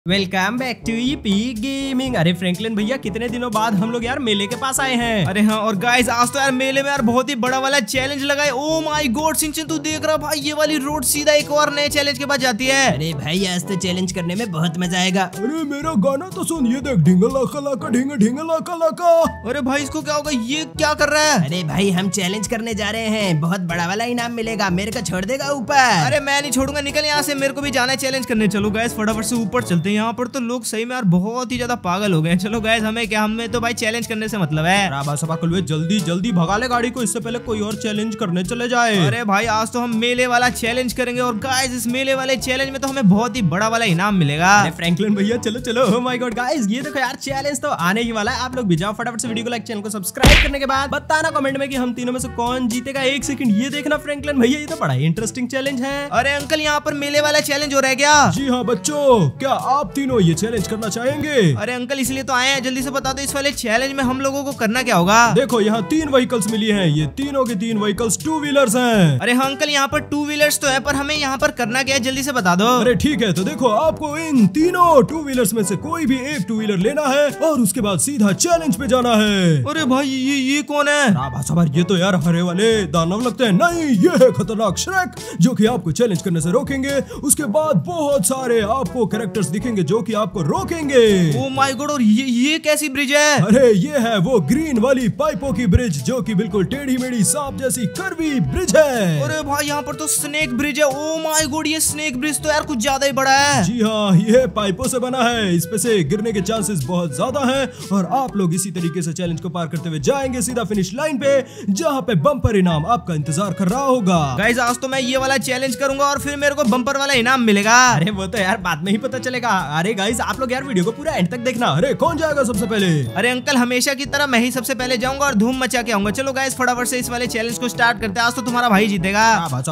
Welcome back to EP gaming. अरे Franklin भैया कितने दिनों बाद हम लोग यार मेले के पास आए हैं। अरे हाँ, और गाइस आज तो यार मेले में यार बहुत ही बड़ा वाला चैलेंज लगा है। ओ माय गॉड सिंचन, तू देख रहा भाई ये वाली रोड सीधा एक और नए चैलेंज के बाद जाती है। अरे भाई आज तो चैलेंज करने में बहुत मजा आएगा। अरे मेरा गाना तो सुन, ये देख ढिंगा लाका लाका ढिंगा ढिंगा लाका लाका। अरे भाई इसको क्या होगा, ये क्या कर रहा है? अरे भाई हम चैलेंज करने जा रहे हैं, बहुत बड़ा वाला इनाम मिलेगा, मेरे को छोड़ देगा ऊपर। अरे मैं नहीं छोड़ूंगा, निकल यहाँ से, मेरे को भी जाना है चैलेंज करने। चलो गाइस फटाफट से ऊपर चलते हैं। यहाँ पर तो लोग सही में यार बहुत ही ज्यादा पागल हो गए हैं। चलो गाइस हमें क्या, हमें तो भाई चैलेंज करने से मतलब है। जल्दी जल्दी भगा ले गाड़ी को, इससे पहले कोई और चैलेंज करने चले जाए। अरे भाई आज तो हम मेले वाला चैलेंज करेंगे और गाइस इस मेले वाले चैलेंज में तो हमें बहुत ही बड़ा वाला इनाम मिलेगा। अरे फ्रैंकलिन भैया चलो चलो। ओह माय गॉड गाइस ये देखो यार चैलेंज तो आने ही वाला है। आप लोग भी जाओ फटाफट से वीडियो को लाइक, चैनल को सब्सक्राइब करने के बाद बताना कमेंट में कि हम तीनों में से कौन जीतेगा। एक सेकंड ये देखना फ्रैंकलिन भैया, ये तो बड़ा ही इंटरेस्टिंग चैलेंज है। अरे अंकल यहाँ पर मेले वाला चैलेंज हो रहा है क्या? जी हाँ बच्चों, क्या आप तीनों ये चैलेंज करना चाहेंगे? अरे अंकल इसलिए तो आए हैं, जल्दी से बता दो इस वाले चैलेंज में हम लोगों को करना क्या होगा? देखो यहाँ 3 व्हीकल्स मिली हैं, ये तीनों के 3 व्हीकल्स 2 व्हीलर्स हैं। अरे हाँ अंकल यहाँ पर 2 व्हीलर्स तो है, पर हमें यहाँ पर करना क्या है जल्दी से बता दो। अरे ठीक है, तो देखो आपको इन तीनों 2 व्हीलर्स में से कोई भी एक 2 व्हीलर लेना है और उसके बाद सीधा चैलेंज पे जाना है। अरे भाई ये कौन है? ये तो यार हरे वाले दानव लगते हैं। नहीं, ये है खतरनाक श्रेक, जो कि आपको चैलेंज करने से रोकेंगे। उसके बाद बहुत सारे आपको कैरेक्टर्स दिखेंगे जो कि आपको रोकेंगे। ओ माय गॉड, और ये कैसी ब्रिज है? अरे ये है वो ग्रीन वाली पाइपों की ब्रिज, जो कि बिल्कुल टेढ़ी मेढ़ी सांप जैसी कर्वी ब्रिज है। अरे भाई यहाँ पर तो स्नेक ब्रिज है। ओ माय गॉड, ये स्नेक ब्रिज तो यार कुछ ज्यादा ही बड़ा है। जी हाँ, ये पाइपों से बना है, इस पे से गिरने के चांसेस बहुत ज्यादा हैं और आप लोग इसी तरीके से चैलेंज को पार करते हुए जाएंगे सीधा फिनिश लाइन पे, जहाँ पे बम्पर इनाम आपका इंतजार कर रहा होगा। गाइस आज तो मैं ये वाला चैलेंज करूंगा और फिर मेरे को बम्पर वाला इनाम मिलेगा। अरे वो तो यार बाद में ही पता चलेगा। अरे गाइस आप लोग यार वीडियो को पूरा एंड तक देखना। अरे कौन जाएगा सबसे पहले? अरे अंकल हमेशा की तरह मैं ही सबसे पहले जाऊंगा और धूम मचा के आऊंगा। चलो गाइस फटाफट से इस वाले चैलेंज को स्टार्ट करते हैं। आज तो तुम्हारा भाई जीतेगा।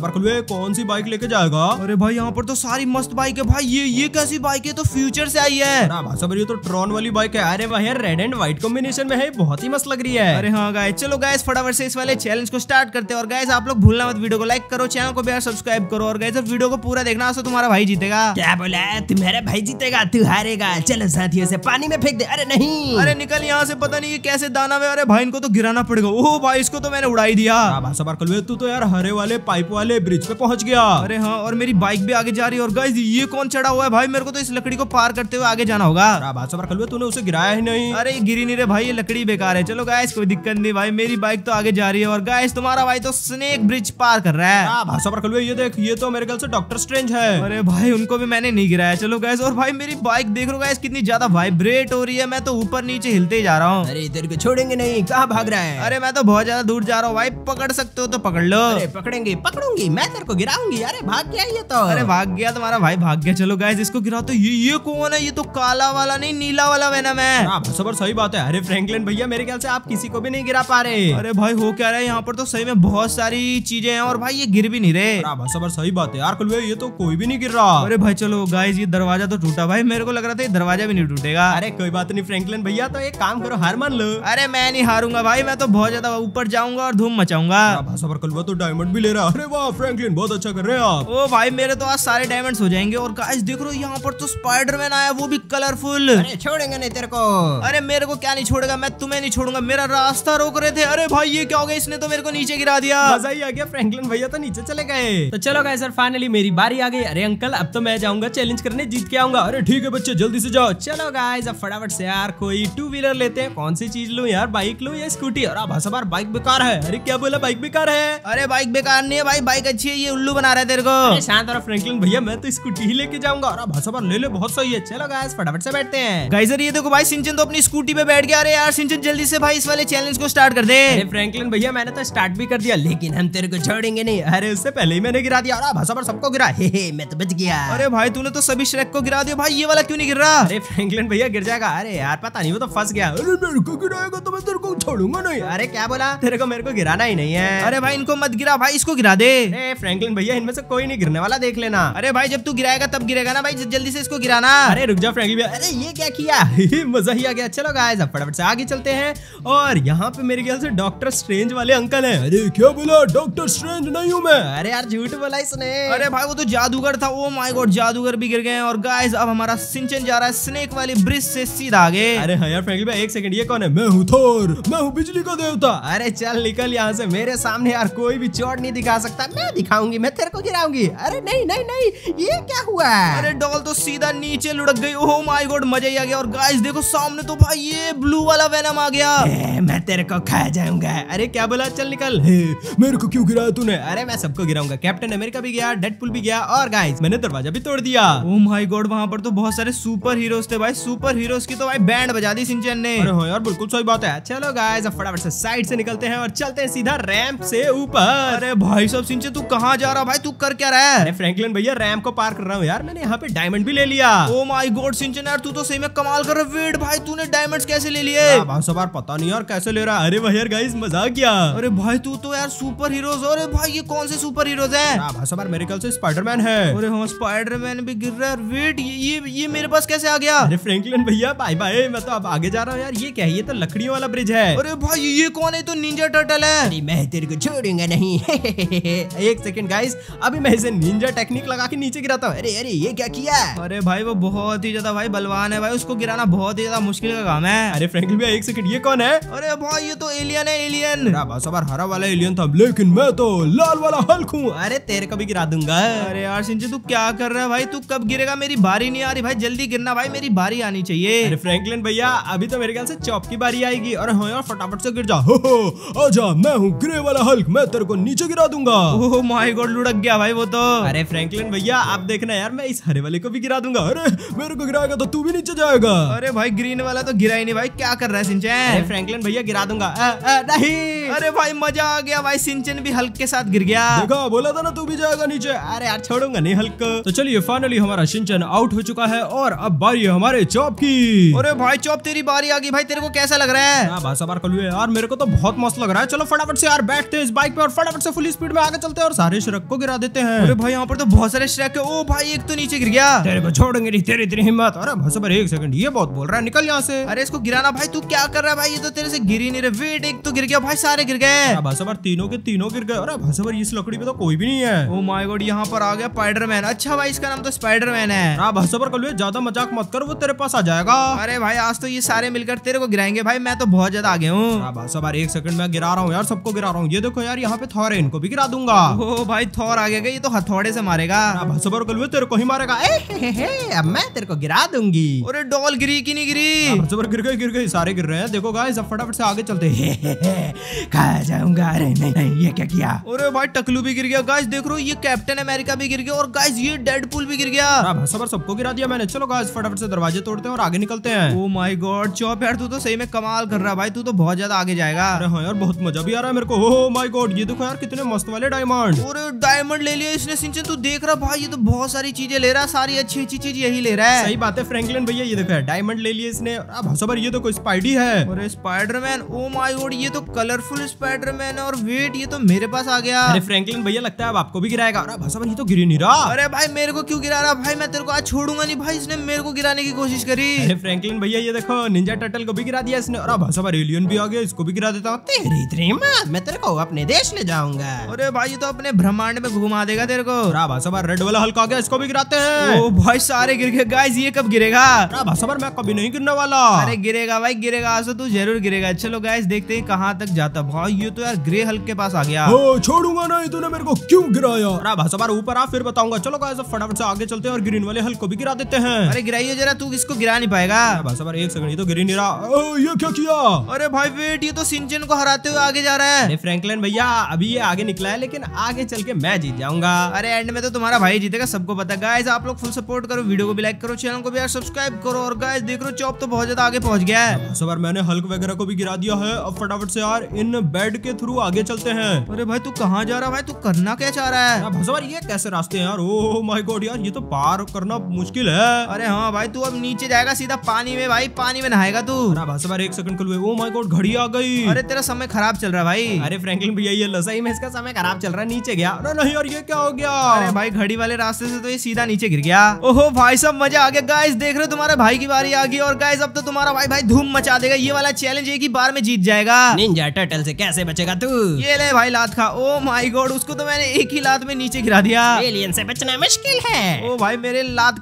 कौन सी बाइक लेके जाएगा? अरे भाई यहाँ पर तो सारी मस्त बाइक है भाई। ये कैसी बाइक है? तो फ्यूचर से आई है। ये तो ट्रॉन वाली बाइक है। अरे भाई यार रेड एंड व्हाइट कॉम्बिनेशन में है, बहुत ही मस्त लग रही है। अरे हाँ गाइस, चलो गाइस फटाफट से इस वाले चैलेंज को स्टार्ट करते हैं। और गाइस आप लोग भूलना मत वीडियो को लाइक करो, चैनल को भी यार सब्सक्राइब करो और गाइस वीडियो को पूरा देखना, तो तुम्हारा भाई जीतेगा। क्या बोला? तुम्हारा भाई जीतेगा, तू हारेगा। चलो साथियों से पानी में फेंक दे। अरे नहीं, अरे निकल यहाँ से, पता नहीं ये कैसे दाना में। अरे भाई इनको तो गिराना पड़ेगा। ओह भाई इसको तो मैंने उड़ाई दिया। तू तो यार हरे वाले पाइप वाले ब्रिज पे पहुंच गया। अरे हाँ, और मेरी बाइक भी आगे जा रही है। और गाइस ये कौन चढ़ा हुआ है भाई? मेरे को तो इस लकड़ी को पार करते हुए आगे जाना होगा। तूने उसे गिराया ही नहीं। अरे गिरी नहीं रे भाई, ये लकड़ी बेकार है। चलो गाइस कोई दिक्कत नहीं भाई, मेरी बाइक तो आगे जा रही है। और गाइस तुम्हारा भाई तो स्नेक ब्रिज पार कर रहा है। ये देख, ये तो मेरे ख्याल से डॉक्टर स्ट्रेंज है। अरे भाई उनको भी मैंने नहीं गिराया। चलो गाइस, और भाई मेरी बाइक देख लो गाइस कितनी ज्यादा वाइब्रेट हो रही है। मैं तो ऊपर नीचे हिलते ही जा रहा हूँ। अरे तेरे को छोड़ेंगे नहीं, कहाँ भाग रहा है? अरे मैं तो बहुत ज्यादा दूर जा रहा हूँ भाई, पकड़ सकते हो तो पकड़ लो। अरे पकड़ेंगे, पकड़ूंगी, मैं तेरे को गिराऊंगी। अरे भाग गया ये तो। अरे भाग गया तुम्हारा भाई, भाग गया। चलो गाइस इसको गिराओ। तो ये कौन है? ये तो काला वाला नहीं, नीला वाला वेनम है। सही बात है। अरे फ्रैंकलिन भैया मेरे ख्याल से आप किसी को भी नहीं गिरा पा रहे। अरे भाई हो क्या रहा है यहाँ पर? तो सही में बहुत सारी चीजें हैं और भाई ये गिर भी नहीं रहे। सही बात है यार कलवे, ये तो कोई भी नहीं गिर रहा। अरे भाई चलो गाइस, ये दरवाजा तो टूटा भाई, मेरे को लग रहा था ये दरवाजा भी नहीं टूटेगा। अरे कोई बात नहीं फ्रैंकलिन भैया, तो एक काम करो, हार मान लो। अरे मैं नहीं हारूंगा भाई, मैं तो बहुत ज्यादा ऊपर जाऊंगा और धूम मचाऊंगा। कलवा तो डायमंड भी ले रहा। अरे वाह फ्रैंकलिन, बहुत अच्छा कर रहे हैं आप। ओ भाई मेरे तो आज सारे डायमंड्स हो जाएंगे। और गाइस देख रहे हो यहाँ पर तो स्पाइडरमैन आया, वो भी कलरफुल। अरे छोड़ेंगे नहीं तेरे को। अरे मेरे को क्या नहीं छोड़ेगा, मैं तुम्हें नहीं छोड़ूंगा, मेरा रास्ता रोक रहे थे। अरे भाई ये क्या हो गया, इसने तो मेरे को नीचे गिरा दिया। मजा ही आ गया, फ्रैंकलिन भैया तो नीचे चले गए। तो चलो गाइस सर फाइनली मेरी बारी आ गई। अरे अंकल अब तो मैं जाऊंगा चैलेंज करने, जीत के आऊंगा। अरे ठीक है बच्चे, जल्दी से जाओ। चलो गाइस अब फटाफट से यार कोई 2 व्हीलर लेते हैं। कौन सी चीज लूं यार, बाइक लूं या स्कूटी? और भाषा बाइक बेकार है। अरे क्या बोला, बाइक बेकार है? अरे बाइक बेकार नहीं है भाई, बाइक अच्छी है, ये उल्लू बना रहा है तेरे को। शांत रहो फ्रैंकलिन भैया, मैं तो स्कूटी ही लेके जाऊंगा। और भाषा ले ले, बहुत सही है। चलो गाइस फटाफट से बैठते हैं। गाइस ये देखो भाई, सिंचन तो अपनी स्कूटी पे बैठ गया। अरे यार सिंचन जल्दी से भाई इस वाले चैलेंज को स्टार्ट कर दे। अरे फ्रैंकलिन भैया मैंने तो स्टार्ट भी कर दिया, लेकिन हम तेरे को छोड़ेंगे नहीं। अरे उससे पहले ही मैंने गिरा दिया। और भाषा पर सबको गिरा। हे मैं तो बच गया। अरे भाई तूने तो सभी श्रेक को गिरा दिया भाई, ये वाला क्यों नहीं गिर रहा? अरे फ्रैंकलिन भैया गिर जाएगा। अरे यार पता नहीं, वो तो फंस गया। अरे मेरे को गिराएगा तो मैं तेरे को छोड़ूंगा नहीं। अरे क्या बोला, तेरे को मेरे को गिराना ही नहीं है। अरे भाई इनको मत गिरा भाई, इसको गिरा दे। अरे फ्रैंकलिन भैया इनमें से कोई नहीं गिरने वाला, देख लेना। अरे भाई जब तू गिराएगा तब गिरेगा ना भाई, जल्दी से इसको गिराना। अरे रुक जा फ्रैंकलिन भैया। अरे ये क्या किया, मजा ही आ गया। चलो गाइस अब फटाफट से आगे चलते हैं। और यहाँ पे मेरे ख्याल से डॉक्टर स्ट्रेंज वाले अंकल हैं। अरे क्या बोला, डॉक्टर स्ट्रेंज नहीं हूँ मैं। अरे यार झूठ बोला इसने। अरे भाई वो तो जादूगर था। ओ माय गॉड, जादूगर भी गिर गए। और गाइस अब हमारा सिंचन जा रहा है स्नेक वाली ब्रिज से सीधा आगे। अरे हाँ यार फ्रैंकलिन भाई, एक सेकंड, ये कौन है? मैं हूँ थोर, मैं हूँ बिजली का देवता। अरे चल निकल यहाँ से, मेरे सामने यार कोई भी चोट नहीं दिखा सकता। मैं दिखाऊंगी, मैं तेरे को गिराऊंगी। अरे नहीं नहीं नहीं, ये क्या हुआ? अरे डॉल तो सीधा नीचे लुढ़क गई। ओह माय गॉड, मजा ही आ गया। और गाइस देखो सामने तो भाई ये ब्लू वाला वेनम आ गया। मैं तेरे को खा जाऊंगा। अरे क्या बोला? चल निकल। मेरे को क्यों गिराया तूने? अरे मैं सबको गिराऊंगा। कैप्टन अमेरिका भी गया, डेडपुल भी गया, और गाइस मैंने दरवाजा भी तोड़ दिया। ओह माय गॉड, वहाँ पर तो बहुत सारे सुपर हीरोज थे भाई। सुपर हीरोज की तो भाई बैंड बजा दी सिंचन ने। अरे हाँ यार बिल्कुल सही बात है। चलो गाइस अब फटाफट से साइड से निकलते हैं और चलते हैं सीधा रैंप से ऊपर। अरे भाई साहब सिंचन तू कहाँ जा रहा भाई? तू कर क्या रहा है? अरे फ्रैंकलिन भैया रैंप को पार कर रहा हूँ यार, मैंने यहाँ पे डायमंड भी ले लिया। ओह माय गॉड सिंचन यार, तू तो सही में कमाल कर रहा है। वेट भाई, तूने डायमंड्स कैसे ले लिए? बार पता नहीं यार कैसे ले रहा है। अरे भाई यार गाइस मजाक किया। अरे भाई तू तो यार सुपर हीरोज। अरे भाई ये कौन से सुपर हीरोज हैं? मेरे ख्याल से स्पाइडरमैन है। अरे हाँ स्पाइडरमैन भी गिर रहा है। वेट ये मेरे पास कैसे आ गया? अरे फ्रैंकलिन भैया बाय बाय, मैं तो अब आगे जा रहा हूँ यार। ये क्या है? ये तो लकड़ियों वाला ब्रिज है। अरे भाई ये कौन है? तो निंजा टर्टल है। अरे मैं तेरे को छोड़ूंगा नहीं। एक सेकंड गाइस, अभी मैं इसे निंजा टेक्निक लगा के नीचे गिराता हूँ। अरे अरे ये क्या किया? अरे भाई वो बहुत ही ज्यादा भाई बलवान है भाई, उसको गिराना बहुत ही ज्यादा मुश्किल का काम है। अरे फ्रैंकलिन भैया एक सेकंड, ये कौन है? अरे भाई ये तो एलियन है, एलियन। हरा वाला एलियन था, लेकिन मैं तो लाल वाला हल्क हूँ। अरे तेरे को भी गिरा दूंगा। अरे यार सिंचन तू क्या कर रहा है भाई? तू कब गिरेगा? मेरी बारी नहीं आ रही भाई, जल्दी गिरना भाई, मेरी बारी आनी चाहिए। अरे फ्रैंकलिन भैया अभी तो मेरे ख्याल से चॉप की बारी आएगी। और हाँ यार फटाफट से गिर जा। आजा, मैं हूँ ग्रे वाला हल्क, मैं तेरे को नीचे गिरा दूंगा। ओह माय गॉड, लुढ़क गया भाई वो तो। अरे फ्रैंकलिन भैया आप देखना यार, मैं इस हरे वाले को भी गिरा दूंगा। अरे मेरे को गिराएगा तो तू भी नीचे जाएगा। अरे भाई ग्रीन वाला तो गिरा ही नहीं भाई, क्या कर रहा है सिंचन? अरे फ्रैंकलिन भैया गिरा दूंगा। नहीं। अरे भाई मजा आ गया भाई, सिंचन भी हल्क के साथ गिर गया। देखा, बोला था ना तू भी जाएगा नीचे। अरे यार छोड़ूंगा नहीं हल्क। तो चलिए फाइनली हमारा शिनचैन आउट हो चुका है और अब बारी है हमारे चॉप की। अरे भाई चॉप तेरी बारी आ गई भाई, तेरे को कैसा लग रहा है? यार मेरे को तो बहुत मस्त लग रहा है। चलो फटाफट से यार बैठते हैं इस बाइक पे और फटाफट से फुल स्पीड में आगे चलते हैं और सारे श्रक को गिरा देते हैं। अरे भाई यहाँ पर तो बहुत सारे श्रक है। ओ भाई एक तो नीचे गिर गया। तेरे को छोड़ेंगे नहीं, तेरी इतनी हिम्मत। अरे भाई एक सेकंड, ये बहुत बोल रहा है, निकल यहाँ से। अरे इसको गिराना भाई, तू क्या कर रहा है भाई? ये तो तेरे से गिर ही नहीं रहे। वेट एक तो गिर गया भाई, सारे गिर गए। तीनों के तीनों गिर गए। अरे भाई इस लकड़ी पे तो कोई भी नहीं है। ओ माय गॉड, यहाँ पर आ गया स्पाइडरमैन। अच्छा भाई इसका नाम तो स्पाइडरमैन है। ज्यादा मजाक मत कर, वो तेरे पास आ जाएगा। अरे भाई आज तो ये सारे मिलकर तेरे को गिराएंगे भाई, मैं तो बहुत ज्यादा आगे हूँ। एक सेकंड में गिरा रहा हूँ यार, सबको गिरा रहा हूँ। ये देखो यार यहाँ पे थॉर है, इनको भी गिरा दूंगा। ओ भाई थॉर आ गया, ये तो हथौड़े से मारेगा। तेरे को ही मारेगा। अब मैं तेरे को गिरा दूंगी। अरे डॉल गिरी की नहीं गिरी? गिर गई, सारे गिर रहे हैं। देखो गाइस अब फटाफट से आगे चलते हैं। खा जाऊंगा। अरे नहीं ये क्या किया? अरे भाई टकलू भी गिर गया। गाइस देख रहे हो, ये कैप्टन अमेरिका भी गिर गया और गाइस ये डेडपुल भी गिर गया। सबको गिरा दिया मैंने। चलो गाइस फटाफट से दरवाजे तोड़ते हैं और आगे निकलते हैं। ओ माय गॉड चॉप यार, तू तो सही में कमाल कर रहा है भाई, तू तो बहुत ज्यादा आगे जाएगा। अरे हाँ यार बहुत मजा भी आ रहा है मेरे को। ओह माय गॉड, ये देखो यार कितने मस्त वाले डायमंड। और डायमंड ले लिया इसने सिंचन, तू देख रहा भाई, ये तो बहुत सारी चीजें ले रहा है, सारी अच्छी अच्छी चीज यही ले रहा है। सही बात है फ्रैंकलिन भैया, ये देखो डायमंड ले लिए इसने। ये तो कोई स्पाइडी है। अरे स्पाइडरमैन, ओ माय गॉड ये तो कलरफुल स्पाइडरमैन है। और वेट ये तो मेरे पास आ गया। अरे फ्रैंकलिन भैया लगता है अब आपको भी गिराएगा। ये तो गिर ही नहीं रहा। अरे भाई मेरे को क्यों गिरा रहा भाई? मैं तेरे को आज छोड़ूंगा नहीं भाई, इसने मेरे को गिराने की कोशिश करी। अरे फ्रैंकलिन भैया ये देखो निंजा टर्टल को भी गिरा दिया इसने। और एलियन भी आ गया, इसको भी गिरा देता हूँ। तेरी इतनी हिम्मत, मैं तेरे को अपने देश ले जाऊंगा। अरे भाई ये तो अपने ब्रह्मांड में घुमा देगा तेरे को। रेड वाला हल्का आ गया, इसको भी गिराते हैं। ओ भाई सारे गिर गए। गाइस ये कब गिरेगा? मैं कभी नहीं गिरने वाला। अरे गिरेगा भाई गिरेगा, आज तो तू जरूर गिरेगा। चलो गाइस देखते हैं कहाँ तक जाता। भाई ये तो यार ग्रे हल्क के पास आ गया। छोड़ूंगा नहीं, तूने मेरे को क्यों गिराया? ऊपर आ फिर बताऊंगा। चलो गाइस फटाफट से आगे चलते हैं और ग्रीन वाले हल्क को भी गिरा देते हैं। अरे गिराइए जरा, तू किसको गिरा नहीं पाएगा। एक सेकंड, ये तो गिर ही नहीं रहा। ये क्या किया? अरे भाई वेट, ये तो सिंचन को हराते हुए आगे जा रहा है। अरे फ्रैंकलिन भैया अभी ये आगे निकला है, लेकिन आगे चल के मैं जीत जाऊंगा। अरे एंड में तो तुम्हारा भाई जीतेगा, सबको पता है। गाइस आप लोग फुल सपोर्ट करो, वीडियो को भी लाइक करो, चैनल को भी यार सब्सक्राइब करो। और गाइस देख रहे हो चॉप तो बहुत ज्यादा आगे पहुंच गया है। मैंने हल्क वगैरह को भी गिरा दिया है। अब फटाफट से यार इन बेड के थ्रू आगे चलते हैं। अरे भाई तू कहाँ जा रहा है भाई? तू करना क्या चाह रहा है? ये कैसे रास्ते हैं यार? ओह माय गॉड यार, ये तो पार करना मुश्किल है। अरे हाँ भाई तू अब नीचे जाएगा सीधा पानी में भाई, पानी में नहाएगा तू। एक सेकंड ओह माय गॉड घड़ी आ गई। अरे तेरा समय खराब चल रहा है भाई। अरे फ्रैंकलिन भैया ये सही में इसका समय खराब चल रहा है, नीचे गया। अरे नहीं यार ये क्या हो गया? अरे भाई घड़ी वाले रास्ते से तो ये सीधा नीचे गिर गया। ओहो भाई सब मजा आ गया। गाइस देख रहे हो तुम्हारे भाई की बारी आ गई। और गाइस अब तो तुम्हारा भाई धूम मचा देगा। ये वाला चैलेंज एक ही बार में जीत जाएगा। निंजा टर्टल से कैसे बचेगा तू? ये ले भाई लात खा। ओ माय गॉड उसको तो मैंने एक ही लात में नीचे गिरा दिया। एलियन से बचना मुश्किल है। ओ भाई मेरे लात के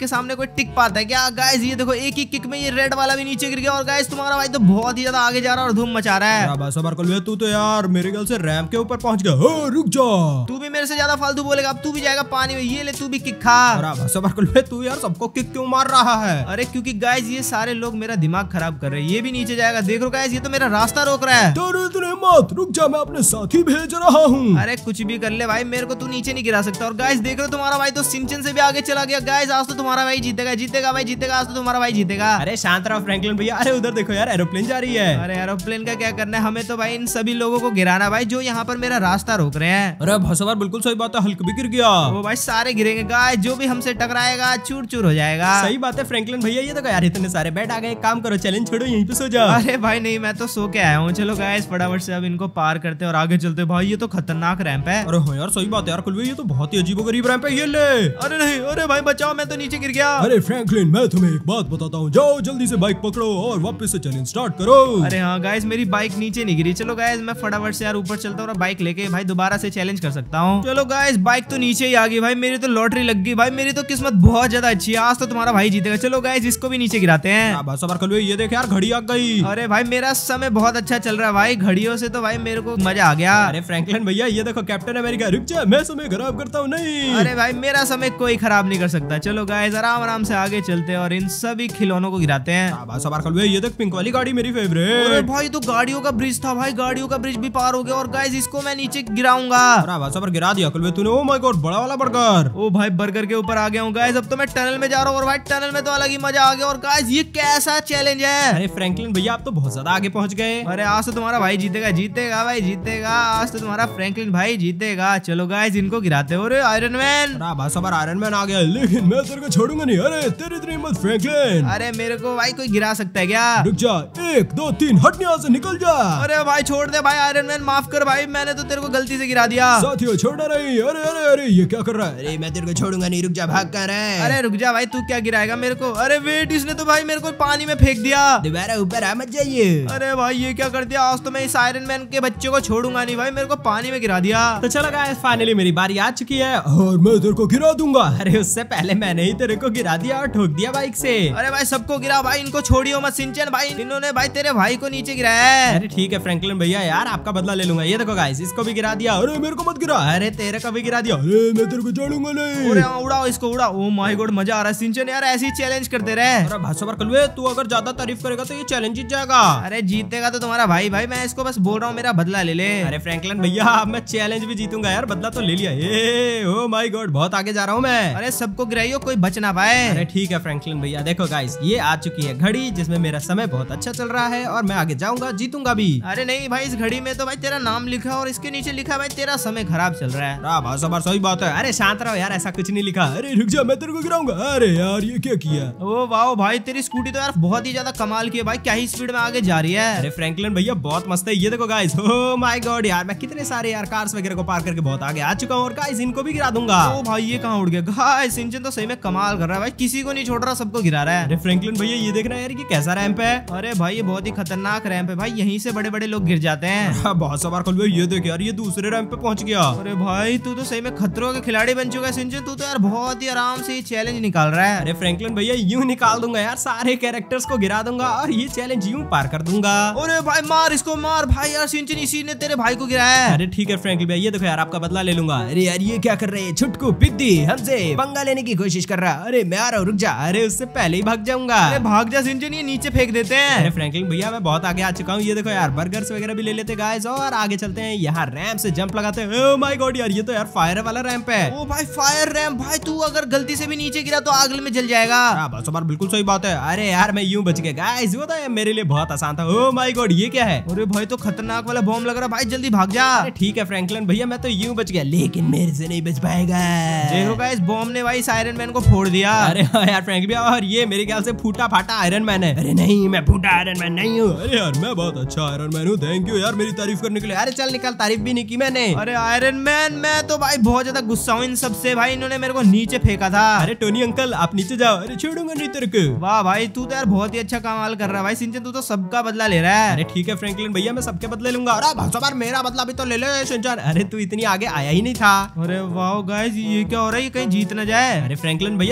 के सामने कोई टिक पाता है क्या? गाइस ये देखो एक ही किक में ये रेड वाला भी नीचे गिर गया और गाइस तुम्हारा भाई तो बहुत ही ज्यादा आगे जा रहा है और धूम मचा रहा है। तू तो यार मेरे ख्याल से रैंप के ऊपर पहुंच गया। रुक जा, तू भी मेरे से ज्यादा फालतू बोलेगा, अब तू भी जाएगा पानी में। ये ले तू भी किक खा। तू यार सबको किक क्यों मार रहा है? अरे क्योंकि गाइस ये सारे लोग मेरा दिमाग खराब कर रहे हैं। ये भी नीचे जाएगा, देख लो गाइस ये तो मेरा रास्ता रोक रहा है। मत रुक जा, मैं अपने साथी भेज रहा हूँ। अरे कुछ भी कर ले भाई, मेरे को तू नीचे नहीं गिरा सकता। और गाइस देख लो तुम्हारा भाई तो सिंचन से भी आगे चला गया। गाइस आज तो तुम्हारा भाई जीतेगा, जीतेगा भाई जीतेगा, आज तो तुम्हारा भाई जीतेगा। अरे शांत रहो फ्रैंकलिन भैया। अरे उधर देखो यार, एरोप्लेन जा रही है। अरे एरोप्लेन का क्या करना है, हमें तो भाई इन सभी लोगों को गिराना भाई जो यहाँ पर मेरा रास्ता रोक रहे हैं। अरे भसवार बिल्कुल सही बात है, हल्क भी गिर गया। वो भाई सारे गिरेंगे गाइस, जो भी हमसे टकराएगा चूर चूर हो जाएगा। सही बात है फ्रैंकलिन भैया। ये देखो यार इतने सारे बेड आ गए, काम करो चैलेंज छोड़ो यहीं पे सो जाओ। अरे भाई नहीं, मैं तो सो के आया हूँ। चलो गाइस फटाफट से अब इनको पार करते और आगे चलते। भाई ये तो खतरनाक रैंप है। अरे हाँ यार सही बात है यार कुलवे, ये तो बहुत ही अजीबोगरीब रैंप है। ये ले। अरे नहीं, अरे भाई बचाओ, मैं तो नीचे गिर गया। अरे फ्रैंकलिन मैं तुम्हें एक बात बताता हूँ, जाओ जल्दी से बाइक पकड़ो और वापस से चैलेंज स्टार्ट करो। अरे हाँ गाइस मेरी बाइक नीचे नहीं गिरी। चलो गाइस मैं फटाफट से यार ऊपर चलता हूँ और बाइक लेके भाई दोबारा से चैलेंज कर सकता हूँ। चलो गाइस बाइक तो नीचे ही आ गई। भाई मेरी तो लॉटरी लग गई। भाई मेरी तो किस्मत बहुत ज्यादा अच्छी है, आज तो तुम्हारा भाई जीतेगा। चलो गाइस इसको भी नीचे गिराते हैं। ये देख यार घड़ी आ गई। अरे भाई मेरा समय बहुत अच्छा चल रहा है भाई, घड़ियों से तो भाई मेरे को मजा आ गया। अरे फ्रैंकलिन भैया ये देखो कैप्टन अमेरिका। रुक जा, मैं समय खराब करता हूँ नहीं। अरे भाई मेरा समय कोई खराब नहीं कर सकता। चलो गाइस आराम आराम से आगे चलते हैं और इन सभी खिलौनों को गिराते हैं। ये देख पिंक वाली गाड़ी मेरी फेवरेट। अरे भाई तो गाड़ियों का ब्रिज था भाई, गाड़ियों का ब्रिज भी पार हो गया और गाइस इसको मैं नीचे गिराऊंगा। गिरा दिया कुलवे तूने। ओ माय गॉड बड़ा वाला बर्गर। ओ भाई बर्गर के ऊपर आ गया हूँ गाइस। अब तो मैं टनल में जा रहा हूँ और भाई टनल में तो अलग ही मजा आ गया। और गाइस ये कैसा चैलेंज है? अरे फ्रैंकलिन भैया आप तो बहुत ज्यादा आगे पहुंच गए। अरे आज तो तुम्हारा भाई जीतेगा, जीतेगा भाई जीतेगा, आज तो तुम्हारा फ्रैंकलिन भाई जीतेगा। चलो गाइस इनको गिराते हो। अरे आयरन मैन। आयरन मैन आ गया, लेकिन मैं तेरे को छोड़ूंगा नहीं। अरे तेरी इतनी हिम्मत फ्रैंकलिन। अरे मेरे को भाई कोई गिरा सकता है क्या? रुक जा, 1 2 3 हट यहाँ से, निकल जा। अरे भाई छोड़ दे भाई, आयरन मैन माफ कर भाई, मैंने तो तेरे को गलती से गिरा दिया। साथियों छोड़ना नहीं। अरे अरे अरे ये क्या कर रहा है? अरे मैं तेरे को छोड़ूंगा नहीं, रुक जा, भाग कर रहा है। अरे रुक जा भाई, तू क्या गिराएगा मेरे को? अरे वेट, इसने तो भाई मेरे को पानी में फेंक दिया। दोबारा ऊपर आ मत जाइए। अरे भाई ये क्या कर दिया? आज तो मैं इस आयरन मैन के बच्चे को छोड़ूंगा नहीं भाई, मेरे को पानी में गिरा दिया। तो चलो गाइस फाइनली मेरी बारी आ चुकी है और मैं तेरे को गिरा दूंगा। अरे उससे पहले मैंने ही तेरे को गिरा दिया और ठोक दिया बाइक से। अरे भाई सबको गिरा भाई, इनको छोड़ियो मत सिंचन भाई, इन्होंने भाई तेरे भाई को नीचे गिराया है। अरे ठीक है फ्रैंकलिन भैया यार आपका बदला ले लूंगा। ये देखो गाइस इसको भी गिरा दिया। अरे मेरे को मत गिरा। अरे तेरे को भी गिरा दिया। अरे मैं तेरे को छोड़ूंगा नहीं। अरे उड़ाओ इसको, उड़ाओ। ओ माय गॉड मजा आ रहा है सिंचन यार, ऐसे ही चैलेंज करते रहे। अरे भाषा कलवे तू अगर ज्यादा तारीफ करेगा तो ये चैलेंज जीत जाएगा। अरे जीतेगा तो तुम्हारा भाई भाई, मैं इसको बस बोल रहा हूँ मेरा बदला ले ले। अरे फ्रैंकलिन भैया अब मैं चैलेंज भी जीतूंगा यार, बदला तो ले लिया। ये ओ माय गॉड बहुत आगे जा रहा हूँ मैं। अरे सबको गिराइयो, कोई बच ना पाए। अरे ठीक है फ्रैंकलिन भैया। देखो गाइस ये आ चुकी है घड़ी जिसमें मेरा समय बहुत अच्छा चल रहा है और मैं आगे जाऊंगा, जीतूंगा भी। अरे नहीं भाई, इस घड़ी में तो भाई तेरा नाम लिखा है और इसके नीचे लिखा है भाई तेरा समय खराब चल रहा है। सही बात है। अरे शांत रहो यार, ऐसा कुछ नहीं लिखा। अरे रुक जा, मैं तेरे को गिराऊंगा। अरे यार ये क्या किया? ओ वाओ भाई, तेरी स्कूटी तो यार बहुत ही ज्यादा कमाल की है भाई, क्या ही स्पीड में आगे जा रही है। अरे फ्रैंकलिन भैया बहुत मस्त है। ये देखो गाइस, ओ माय गॉड यार मैं कितने सारे यार कार्स वगैरह को पार करके बहुत आगे आ चुका हूँ और गाइस इनको भी गिरा दूंगा। ओ भाई ये कहाँ उड़ गया? गाइस इंजन तो सही में कमाल कर रहा है भाई, किसी को नहीं छोड़ रहा, सबको गिरा रहा है। अरे फ्रैंकलिन भैया ये देखना यार ये कैसा रैंप है। अरे भाई ये बहुत ही खतरनाक रैंप है भाई, यहीं से बड़े बड़े लोग गिर जाते हैं। बहुत सवार कल ये देख यार, ये दूसरे रैंप पे पहुंच गया। अरे भाई तू तो सही में खतरों के खिलाड़ी बन चुका है सिंचन, तू तो यार बहुत ही आराम से ये चैलेंज निकाल रहा है। अरे फ्रैंकलिन भैया यूं निकाल दूंगा यार, सारे कैरेक्टर्स को गिरा दूंगा और ये चैलेंज यूं पार कर दूंगा। अरे भाई मार इसको, मार भाई यार, सिंचन इसी ने तेरे भाई को गिराया है। अरे ठीक है फ्रैंकलिन भैया, ये देखो यार आपका बदला ले लूंगा। अरे यार ये क्या कर रहे हैं छुटकू पिद्दी, हमसे पंगा लेने की कोशिश कर रहा। अरे मैं आ रहा हूँ, रुक जा। अरे उससे पहले ही भाग जाऊंगा। अरे भाग जा सिंचन, ये नीचे फेंक देते हैं। अरे फ्रैंकलिन भैया मैं बहुत आगे आ चुका हूँ। ये देखो यार बर्गर्स वगैरह भी ले लेते गाइस और आगे चलते हैं। यहाँ रैंप से जंप लगाते हैं। ओह माय गॉड यार ये तो यार फायर वाला रैंप है। ओ भाई फायर रैंप भाई, तू अगर गलती से भी नीचे गिरा तो आग में जल जाएगा। बिल्कुल सही बात है। अरे यार मैं यूं बच गया गाइस, वो तो मेरे लिए बहुत आसान था। ओह माय गॉड ये क्या है? अरे भाई तो खतरनाक वाला बॉम्ब लग रहा भाई, जल्दी भाग जा। अरे ठीक है फ्रैंकलिन भैया मैं तो यूं बच गया, लेकिन मेरे से नहीं बच पाएगा। देखो गाइस बॉम्ब ने भाई आयरन मैन को फोड़ दिया। अरे हाँ यार फ्रैंकलिन भैया, और ये मेरे ख्याल से फूटा फाटा आयरन मैन है। अरे नहीं मैं फूटा आयरन मैन नहीं हूँ। अरे यार मैं बहुत अच्छा आयरन मैन हूँ, थैंक यू यार मेरी तारीफ करने के लिए। अरे चल निकल, तारीफ भी नहीं की मैंने। अरे आयरन मैन मैं तो भाई बहुत ज्यादा गुस्सा हूँ इन सबसे भाई, इन्होंने मेरे को नीचे फेंका था। अरे टोनी अंकल आप नीचे जाओ। अरे छोड़ूंगा नहीं तेरे को। वाह भाई तू तो यार बहुत ही अच्छा कमाल कर रहा है भाई सिंचन, तू तो सबका बदला ले रहा है। अरे ठीक है फ्रैंकलिन भैया मैं सबके बदले लूंगा। अरे भाषा मेरा बदला भी तो ले ले सिंचन। अरे तू इतनी आगे आया ही नहीं था। अरे वाह गाइस ये क्या हो रहा है, ये कहीं जीत न जाए। अरे फ्रैंकलिन भैया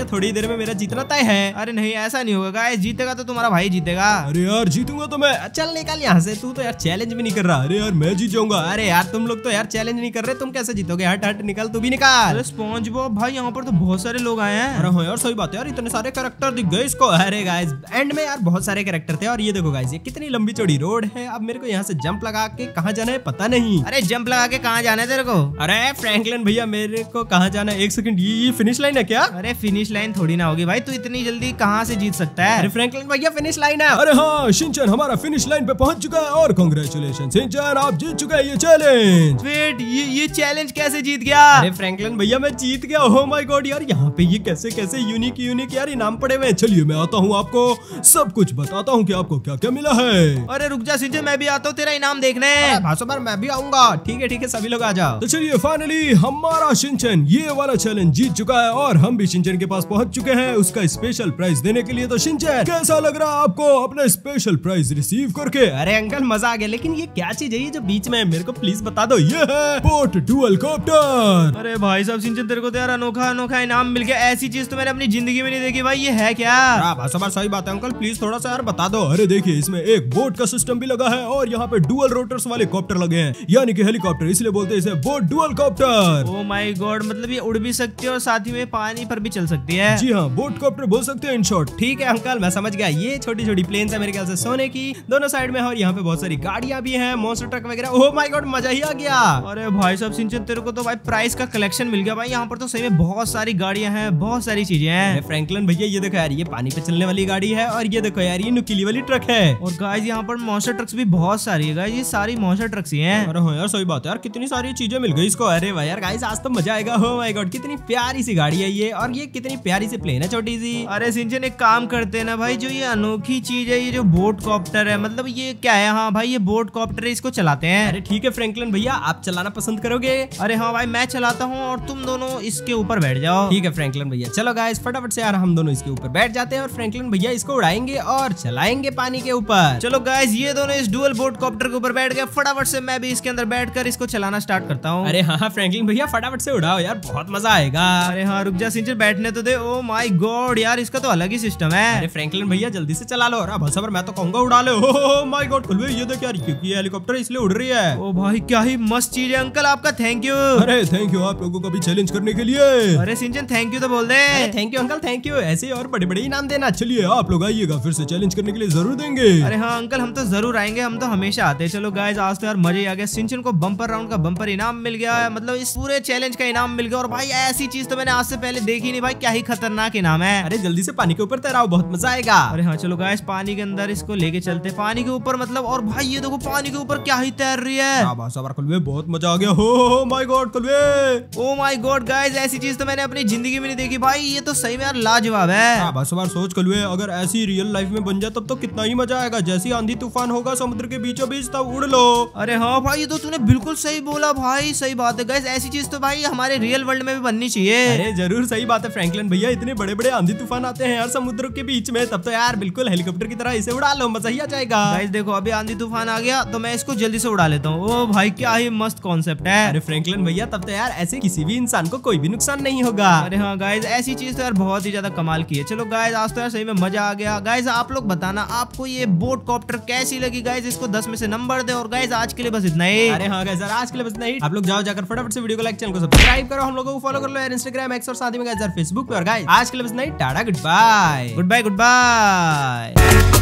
भैया थोड़ी देर में मेरा जीतना तय है। अरे नहीं ऐसा नहीं होगा गाइस, जीतेगा तो तुम्हारा भाई जीतेगा। अरे यार जीतूंगा तो मैं। चल निकल यहाँ से, तू तो यार चैलेंज भी नहीं कर रहा। अरे यार मैं जीत जाऊंगा। अरे यार तुम लोग तो यार चैलेंज नहीं कर रहे, तुम कैसे जीतोगे? हट हट निकल, तू भी निकाल। अरे स्पॉन्ज बॉब भाई यहाँ पर तो बहुत सारे लोग आए हैं। अरे हाँ यार सही बात है यार, इतने सारे कैरेक्टर दिख गए इसको। अरे गाइस एंड में यार बहुत सारे कैरेक्टर थे। और ये देखो गाइस ये कितनी लंबी चौड़ी रोड है। अब मेरे को यहाँ से जंप लगा के कहाँ जाना है पता नहीं। अरे जंप लगा के कहाँ जाना है तेरे को? अरे फ्रैंकलिन भैया मेरे को कहाँ जाना है? एक सेकंड, ये फिनिश लाइन है क्या? अरे फिनिश लाइन थोड़ी ना होगी भाई, तू इतनी जल्दी कहाँ से जीत सकता है? अरे फ्रैंकलिन भैया फिनिश लाइन है। अरे हाँ शिनचैन हमारा फिनिश लाइन पे पहुंच चुका है और कांग्रेचुलेशन शिनचैन, आप जीत चुके हैं ये चैलेंज। वेट ये चैलेंज कैसे जीत गया? अरे फ्रैंकलिन भैया मैं जीत गया। ओह माय गॉड यार, यहाँ पे ये कैसे कैसे यूनिक यार इनाम पड़े हुए हैं। चलिए मैं आता हूँ, आपको सब कुछ बताता हूँ कि आपको क्या क्या मिला है। अरे रुक जा शिनचैन, मैं भी आता हूँ तेरा इनाम देखने। भाषो पर मैं भी आऊंगा। ठीक है सभी लोग आ जाओ। तो चलिए फाइनली हमारा शिनचैन ये वाला चैलेंज जीत चुका है और हम भी शिनचैन के पास पहुंच चुके हैं उसका स्पेशल प्राइज देने के लिए। तो शिनचैन कैसा लग रहा है आपको अपना स्पेशल प्राइज रिसीव करके? अरे अंकल मजा आ गया, लेकिन ये क्या चीज है ये जो बीच में है? मेरे को प्लीज बता दो। ये है बोट डुअल कॉप्टर। अरे भाई साहब शिनचैन तेरे को तो यार अनोखा इनाम मिल गया। ऐसी चीज तो मैंने अपनी जिंदगी में नहीं देखी भाई, ये है क्या? सही बात है अंकल, प्लीज थोड़ा सा यार बता दो। अरे देखिए इसमें एक बोट का सिस्टम भी लगा है और यहाँ पे डुअल रोटर्स वाले कॉप्टर लगे हैं, यानी कि हेलीकॉप्टर, इसलिए बोलते हैं इसे boat dual copter. Oh my god, मतलब ये उड़ भी सकती है और साथ ही में पानी पर भी चल सकती है। जी हाँ बोट कॉप्टर बोल सकते हैं इन शॉर्ट। ठीक है अंकल मैं समझ गया। ये छोटी छोटी प्लेन्स है मेरे ख्याल से सोने की, दोनों साइड में है और यहाँ पे बहुत सारी गाड़ियां भी हैं, मॉन्स्टर ट्रक वगैरह। ओह माय गॉड मजा ही आ गया। अरे भाई साहब शिनचैन तेरे को तो भाई प्राइस का कलेक्शन मिल गया भाई। यहाँ पर तो सही में बहुत सारी गाड़ियां हैं, बहुत सारी चीजें हैं। फ्रैंकलिन भैया ये देखो यार, ये पानी पे चलने वाली गाड़ी है और ये देखो यार ये नुकीली वाली ट्रक है। और गाइस यहाँ पर मॉन्स्टर ट्रक्स भी बहुत सारी है गाइस, ये सारी मॉन्स्टर ट्रक्स ही हैं। अरे हाँ यार सही बात है यार, कितनी सारी चीजें मिल गई इसको। अरे भाई यार गाइस आज तो मजा आएगा। हो माय गॉड कितनी प्यारी सी गाड़ी है ये, और ये कितनी प्यारी सी प्लेन है छोटी सी। अरे शिनचैन एक काम करते हैं ना भाई, जो ये अनोखी चीज है ये जो बोट कॉप्टर है, मतलब ये क्या है? हाँ भाई ये बोट कॉप्टर है, इसको चलाते हैं। अरे ठीक है फ्रैंकलिन भैया, आप चलाना पसंद करोगे? अरे हाँ भाई मैं चलाता हूँ और तुम दोनों इसके ऊपर बैठ जाओ। ठीक है फ्रैंकलिन भैया, चलो गाइस फटाफट से यार हम दोनों इसके ऊपर बैठ जाते हैं और फ्रैंकलिन भैया इसको उड़ाएंगे और चलाएंगे पानी के ऊपर। चलो गाइस ये दोनों इस डुअल बोट कॉप्टर के ऊपर बैठ गए, फटाफट से मैं भी इसके अंदर बैठकर इसको चलाना स्टार्ट करता हूँ। अरे हाँ फ्रैंकलिन भैया फटाफट से उड़ाओ यार, बहुत मजा आएगा। अरे हाँ रुक जा शिनचैन बैठने तो दे। ओ माय गॉड यार इसका तो अलग ही सिस्टम है। अरे फ्रैंकलिन भैया जल्दी से चला लो। अरे भाषा पर मैं तो कहूंगा उड़ा लो। ओह माय गॉड कुलवे ये देख यार, क्योंकि ये हेलीकॉप्टर इसलिए उड़ रही है। ओ भाई क्या ही मस्त चीज है अंकल, आपका थैंक यू। अरे थैंक यू आप लोगों को भी चैलेंज करने के लिए। अरे शिनचैन थैंक यू तो बोल दे। Thank you uncle thank you, ऐसे और बड़े बड़े इनाम देना। चलिए आप लोग आइएगा फिर से चैलेंज करने के लिए जरूर देंगे। अरे हाँ अंकल हम तो जरूर आएंगे, हम तो हमेशा आते हैं। चलो गाइस आज तो यार मजे ही आ गया। शिनचैन को बम्पर राउंड का बम्पर इनाम मिल गया है, मतलब इस पूरे चैलेंज का इनाम मिल गया। और भाई ऐसी चीज तो मैंने आज से पहले देखी नहीं भाई, क्या ही खतरनाक इनाम है। अरे जल्दी से पानी के ऊपर तैराओ, बहुत मजा आएगा। अरे हाँ चलो गाइस पानी के अंदर इसको लेके चलते पानी के ऊपर, मतलब। और भाई ये देखो पानी के ऊपर क्या ही तैर रही है। कुलवे बहुत मजा आ गया। हो माय गॉड कुलवे, ओ माय गॉड गाइस ऐसी चीज तो मैंने अपनी जिंदगी में नहीं देखी भाई, ये तो सही में यार लाजवाब है। बस बार सोच कुलवे अगर ऐसी रियल लाइफ में बन जाए तब तो कितना ही मजा आएगा। जैसी आंधी तूफान होगा समुद्र के बीचों बीच तब उड़ लो। अरे हाँ भाई ये तो तूने बिल्कुल सही बोला भाई, सही बात है गाइस, ऐसी चीज तो भाई हमारे रियल वर्ल्ड में भी बननी चाहिए। अरे जरूर सही बात है फ्रैंकलिन भैया, इतने बड़े बड़े आंधी तूफान आते हैं यार समुद्र के बीच में, तब तो यार बिल्कुल हेलीकॉप्टर की तरह इसे उड़ा लो, मजा ही आ जाएगा। गाइस देखो अभी आंधी तूफान आ गया तो मैं इसको जल्दी से उड़ा लेता हूँ। ओ भाई क्या ही मस्त कॉन्सेप्ट है। अरे फ्रैंकलिन भैया तब तो यार ऐसे किसी भी इंसान को कोई भी नुकसान नहीं होगा। अरे हाँ गाइस ऐसी चीज तो यार बहुत ही ज्यादा कमाल की है। चलो गाइस आज तो यार सही में मजा आ गया। गाइस आप लोग बताना आपको ये बोट कॉप्टर कैसी लगी। गाइस इसको 10 में से नंबर दे। और गाइस आज के लिए बस इतना ही। अरे हाँ गाइस यार आज के लिए बस इतना ही। आप लोग जाओ जाकर फटाफट से वीडियो को लाइक, चैनल को सब्सक्राइब करो, हम लोगों को फॉलो कर लो यार इंस्टाग्राम एक्स और साथ ही में गाइस यार फेसबुक पे। और गाइस आज के लिए बस इतना ही, tata goodbye goodbye good bye.